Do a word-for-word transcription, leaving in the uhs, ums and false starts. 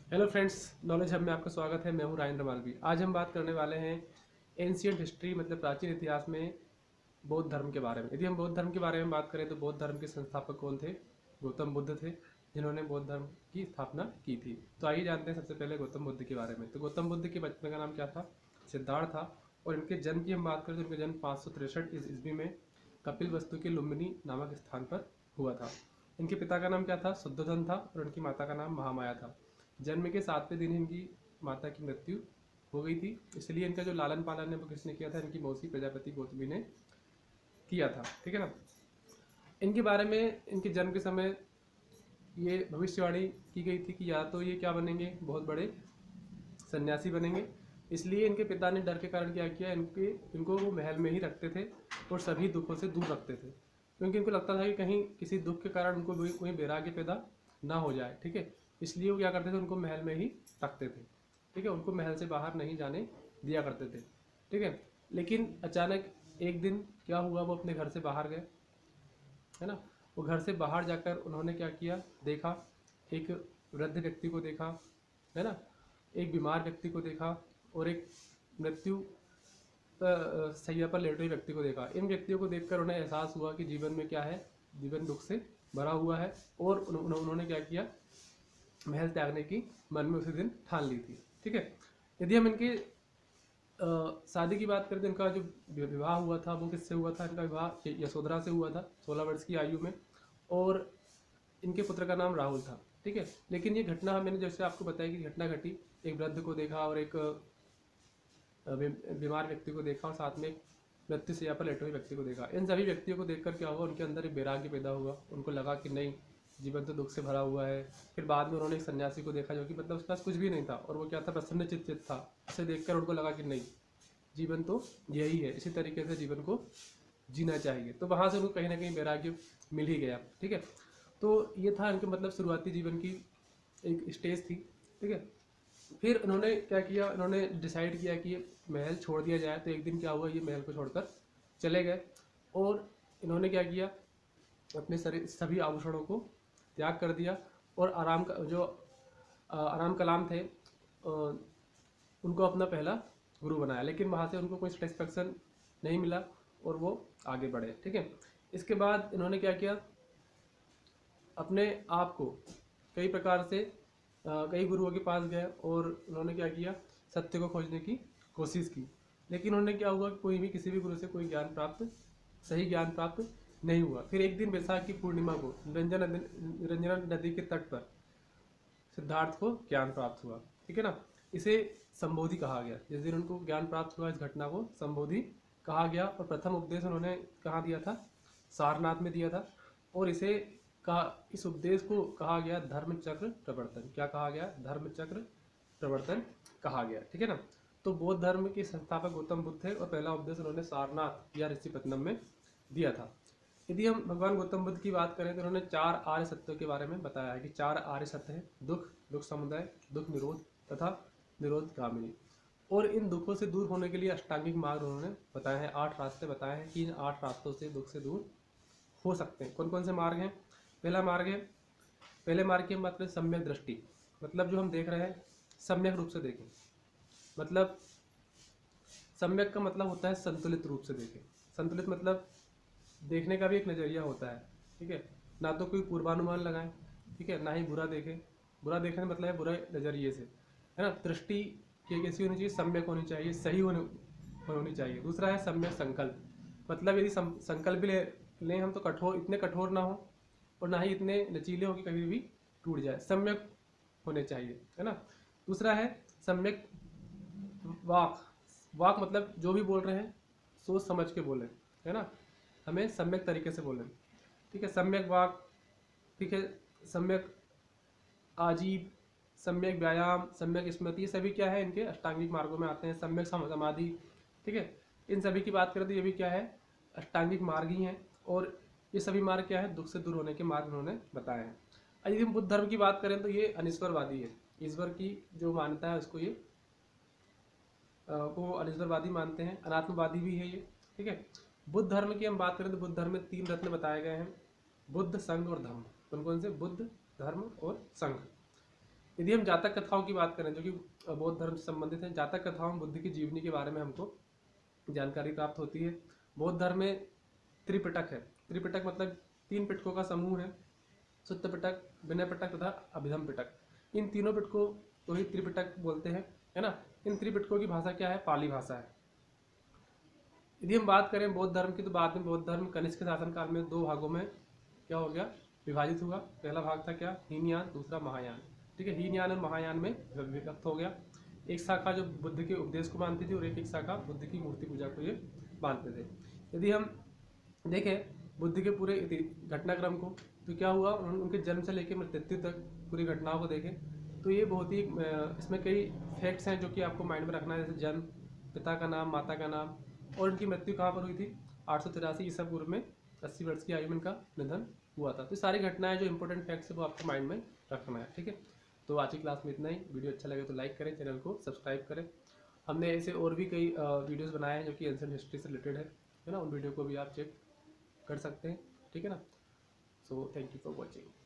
Hello friends, knowledge hub में आपका स्वागत है। मैं हूं राजेंद्र मालवी। आज हम बात करने वाले हैं एंशियंट हिस्ट्री मतलब प्राचीन इतिहास में बौद्ध धर्म के बारे में। यदि हम बौद्ध धर्म के बारे में बात करें तो बौद्ध धर्म के संस्थापक कौन थे? गौतम बुद्ध थे, जिन्होंने बौद्ध धर्म की स्थापना की थी। तो आइए जानते हैं सबसे पहले गौतम बुद्ध के बारे में। तो गौतम बुद्ध के बचपन का नाम क्या था? सिद्धार्थ था। और इनके जन्म की हम बात करें तो इनका जन्म पाँच सौ तिरसठ ईस्वी में कपिल वस्तु के लुम्बिनी नामक स्थान पर हुआ था। इनके पिता का नाम क्या था? शुद्धोधन था। और इनकी माता का नाम महामाया था। जन्म के सातवें दिन इनकी माता की मृत्यु हो गई थी, इसलिए इनका जो लालन पालन है वो किसने किया था? इनकी मौसी प्रजापति गौतमी ने किया था। ठीक है ना। इनके बारे में इनके जन्म के समय ये भविष्यवाणी की गई थी कि या तो ये क्या बनेंगे, बहुत बड़े सन्यासी बनेंगे। इसलिए इनके पिता ने डर के कारण क्या किया, इनके इनको वो महल में ही रखते थे और सभी दुखों से दूर रखते थे, क्योंकि इनको लगता था कि कहीं किसी दुख के कारण उनको कोई वैराग्य पैदा ना हो जाए। ठीक है, इसलिए वो क्या करते थे, उनको महल में ही रखते थे। ठीक है, उनको महल से बाहर नहीं जाने दिया करते थे। ठीक है, लेकिन अचानक एक दिन क्या हुआ, वो अपने घर से बाहर गए, है ना। वो घर से बाहर जाकर उन्होंने क्या किया, देखा एक वृद्ध व्यक्ति को देखा, है ना, एक बीमार व्यक्ति को देखा और एक मृत्यु सैया पर लेटे हुए व्यक्ति को देखा। इन व्यक्तियों को देखकर उन्हें एहसास हुआ कि जीवन में क्या है, जीवन दुख से भरा हुआ है। और उन्होंने क्या किया, महल त्यागने की मन में उसी दिन ठान ली थी। ठीक है, यदि हम इनके शादी की बात करें तो इनका जो विवाह हुआ था वो किससे हुआ था? इनका विवाह यशोधरा से हुआ था सोलह वर्ष की आयु में, और इनके पुत्र का नाम राहुल था। ठीक है, लेकिन ये घटना मैंने जैसे आपको बताया कि घटना घटी, एक वृद्ध को देखा और एक बीमार व्यक्ति को देखा और साथ में एक मृत्यु शैया पर लेटे हुए व्यक्ति को देखा। इन सभी व्यक्तियों को देखकर क्या हुआ, उनके अंदर एक वैराग्य पैदा हुआ। उनको लगा कि नहीं, जीवन तो दुख से भरा हुआ है। फिर बाद में उन्होंने एक सन्यासी को देखा जो कि मतलब उसके पास कुछ भी नहीं था और वो क्या था, प्रसन्न चित्त था। उसे देखकर उनको लगा कि नहीं, जीवन तो यही है, इसी तरीके से जीवन को जीना चाहिए। तो वहाँ से उनको कहीं ना कहीं वैराग्य मिल ही गया। ठीक है, तो ये था इनके मतलब शुरुआती जीवन की एक स्टेज थी। ठीक है, फिर उन्होंने क्या किया, उन्होंने डिसाइड किया कि ये महल छोड़ दिया जाए। तो एक दिन क्या हुआ, ये महल को छोड़कर चले गए और इन्होंने क्या किया, अपने सभी आभूषणों को त्याग कर दिया और आराम का जो आराम कलाम थे उनको अपना पहला गुरु बनाया। लेकिन वहाँ से उनको कोई सेटिस्फेक्शन नहीं मिला और वो आगे बढ़े। ठीक है, इसके बाद इन्होंने क्या किया, अपने आप को कई प्रकार से कई गुरुओं के पास गए और उन्होंने क्या किया, सत्य को खोजने की कोशिश की। लेकिन उन्होंने क्या हुआ, कोई भी किसी भी गुरु से कोई ज्ञान प्राप्त सही ज्ञान प्राप्त नहीं हुआ। फिर एक दिन वैशाख की पूर्णिमा को निरंजना निरंजना नदी के तट पर सिद्धार्थ को ज्ञान प्राप्त हुआ। ठीक है ना, इसे संबोधि कहा गया। जिस दिन उनको ज्ञान प्राप्त हुआ, इस घटना को संबोधि कहा गया। और प्रथम उपदेश उन्होंने कहाँ दिया था? सारनाथ में दिया था। और इसे कहा, इस उपदेश को कहा गया धर्म चक्र प्रवर्तन। क्या कहा गया? धर्म चक्र प्रवर्तन कहा गया। ठीक है ना। तो बौद्ध धर्म के संस्थापक गौतम बुद्ध थे और पहला उपदेश उन्होंने सारनाथ या ऋषिपत्तनम में दिया था। यदि हम भगवान गौतम बुद्ध की बात करें तो उन्होंने चार आर्य सत्यों के बारे में बताया है कि चार आर्य सत्य हैं: दुख, दुख समुदाय, दुख निरोध तथा निरोध गामिनी। और इन दुखों से दूर होने के लिए अष्टांगिक मार्ग उन्होंने बताए हैं, आठ रास्ते बताए हैं कि इन आठ रास्तों से दुख से दूर हो सकते हैं। कौन कौन से मार्ग हैं? पहला मार्ग है, पहले मार्ग की बात करें सम्यक दृष्टि, मतलब जो हम देख रहे हैं सम्यक रूप से देखें। मतलब सम्यक का मतलब होता है संतुलित रूप से देखें। संतुलित मतलब देखने का भी एक नज़रिया होता है। ठीक है, ना तो कोई पूर्वानुमान लगाएं, ठीक है, ना ही बुरा देखें। बुरा देखने मतलब है बुरे नज़रिए से, है ना। दृष्टि ये कैसी होनी चाहिए? सम्यक होनी चाहिए, सही होने होनी चाहिए। दूसरा है सम्यक संकल्प, मतलब यदि संकल्प भी ले लें हम तो कठोर, इतने कठोर ना हो और ना ही इतने लचीले हो कि कभी भी टूट जाए। सम्यक होने चाहिए, है ना। दूसरा है सम्यक वाक। वाक मतलब जो भी बोल रहे हैं सोच समझ के बोलें, है ना, हमें सम्यक तरीके से बोलें। ठीक है, सम्यक वाक, ठीक है, सम्यक आजीव, सम्यक व्यायाम, सम्यक स्मृति, ये सभी क्या है, इनके अष्टांगिक मार्गों में आते हैं। सम्यक समाधि, ठीक है, इन सभी की बात करें तो ये भी क्या है, अष्टांगिक मार्ग ही हैं। और ये सभी मार्ग क्या है, दुख से दूर होने के मार्ग उन्होंने बताए हैं। यदि हम बुद्ध धर्म की बात करें तो ये अनिश्वरवादी है। ईश्वर की जो मान्यता है उसको ये को अनिश्वरवादी मानते हैं, अनात्मवादी भी है ये। ठीक है, बुद्ध धर्म की हम बात करें तो बुद्ध धर्म में तीन रत्न बताए गए हैं, बुद्ध, संघ और धम्म। कौन कौन से? बुद्ध, धर्म और संघ। यदि हम जातक कथाओं की बात करें जो कि बौद्ध धर्म से संबंधित हैं, जातक कथाओं में बुद्ध की जीवनी के बारे में हमको जानकारी प्राप्त होती है। बौद्ध धर्म में त्रिपिटक है। त्रिपिटक मतलब तीन पिटकों का समूह है, सुत्त पिटक, विनय पिटक तथा अभिधम पिटक। इन तीनों पिटकों को ही त्रिपिटक बोलते हैं, है ना। इन त्रिपिटकों की भाषा क्या है? पाली भाषा है। यदि हम बात करें बौद्ध धर्म की, तो बाद में बौद्ध धर्म कनिष्क शासनकाल में दो भागों में क्या हो गया? विभाजित हुआ। पहला भाग था क्या? हीनयान, दूसरा महायान। ठीक है, हीनयान और महायान में विभक्त हो गया। एक शाखा जो बुद्ध के उपदेश को मानती थी और एक एक शाखा बुद्ध की मूर्ति पूजा को ये मानते थे। यदि हम देखें बुद्ध के पूरे घटनाक्रम को, तो क्या हुआ? उन, उनके जन्म से लेकर मृत्यु तक पूरी घटनाओं को देखें तो ये बहुत ही इसमें कई फैक्ट्स हैं जो कि आपको माइंड में रखना है, जैसे जन्म, पिता का नाम, माता का नाम, और इनकी मृत्यु कहाँ पर हुई थी? आठ सौ तिरासी ईसा पूर्व में अस्सी वर्ष की आयु में इनका निधन हुआ था। तो सारी घटनाएं जो इंपॉर्टेंट फैक्ट्स है वो आपको माइंड में रखना है। ठीक है, तो आज की क्लास में इतना ही। वीडियो अच्छा लगे तो लाइक करें, चैनल को सब्सक्राइब करें। हमने ऐसे और भी कई वीडियोस बनाए हैं जो कि एंशिएंट हिस्ट्री से रिलेटेड है है ना। उन वीडियो को भी आप चेक कर सकते हैं। ठीक है ना। So thank you for watching.